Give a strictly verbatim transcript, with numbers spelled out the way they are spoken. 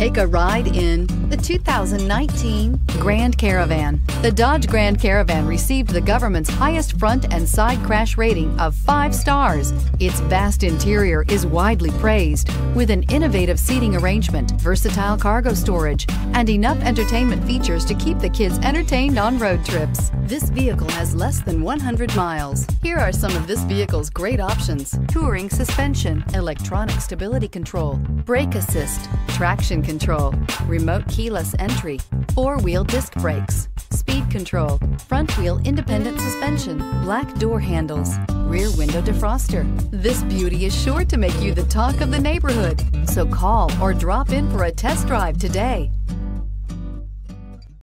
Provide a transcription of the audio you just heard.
Take a ride in the two thousand nineteen Grand Caravan. The Dodge Grand Caravan received the government's highest front and side crash rating of five stars. Its vast interior is widely praised, with an innovative seating arrangement, versatile cargo storage, and enough entertainment features to keep the kids entertained on road trips. This vehicle has less than one hundred miles. Here are some of this vehicle's great options: touring suspension, electronic stability control, brake assist, traction control, remote keyless entry, four-wheel disc brakes, speed control, front-wheel independent suspension, black door handles, rear window defroster. This beauty is sure to make you the talk of the neighborhood. So call or drop in for a test drive today.